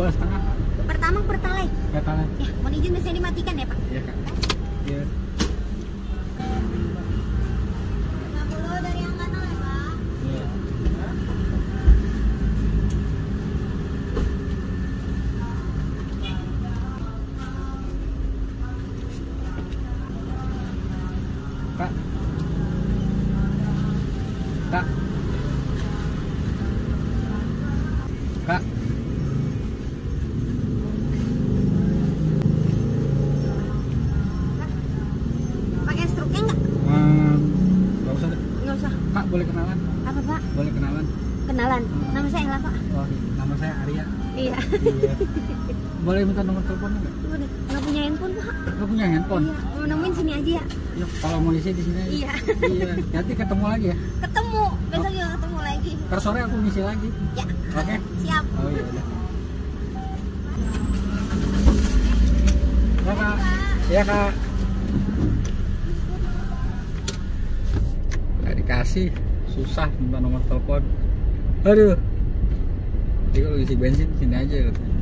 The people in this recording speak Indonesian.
2,5. Pertama Pertalite. Pertalite. Ya, mohon izin bisa dimatikan ya Pak. Iya Kak. Iya. 50 dari yang kanan ya Pak. Iya. Kak. Kak. Kak. Pakai struknya nggak? Nggak usah deh. Nggak usah. Kak, boleh kenalan? Apa Pak? Boleh kenalan? Kenalan. Nama saya Ella Pak. Oh, nama saya Arya. Iya. Iya. Boleh minta nomor teleponnya nggak? Udah, nggak punya handphone Pak. Nggak punya handphone? Iya. Mau nemuin sini aja ya. Ya, kalau mau isi di sini aja. Iya. Iya. Nanti ketemu lagi ya. Ketemu. Besok juga ketemu lagi. Ntar sore aku ngisi lagi. Ya. Oke? Siap. Oh iya udah. Ya Kak. Ya Kak. Nggak dikasih. Susah minta nomor telepon. Aduh. Jadi kalau isi bensin sini aja katanya.